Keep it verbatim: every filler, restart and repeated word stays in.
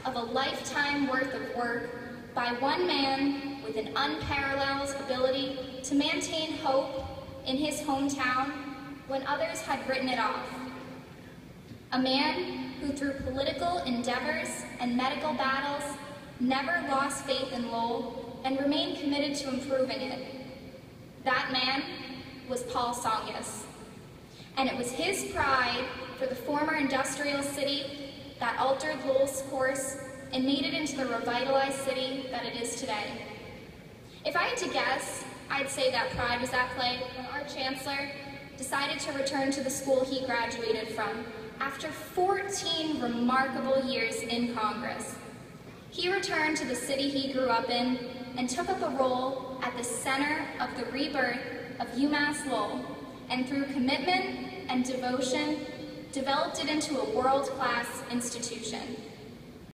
of a lifetime worth of work by one man with an unparalleled ability to maintain hope in his hometown when others had written it off. A man who through political endeavors and medical battles never lost faith in Lowell and remained committed to improving it. That man was Paul Tsongas. And it was his pride for the former industrial city that altered Lowell's course and made it into the revitalized city that it is today. If I had to guess, I'd say that pride was at play when our chancellor decided to return to the school he graduated from after fourteen remarkable years in Congress. He returned to the city he grew up in and took up a role at the center of the rebirth of UMass Lowell, and through commitment and devotion, developed it into a world-class institution.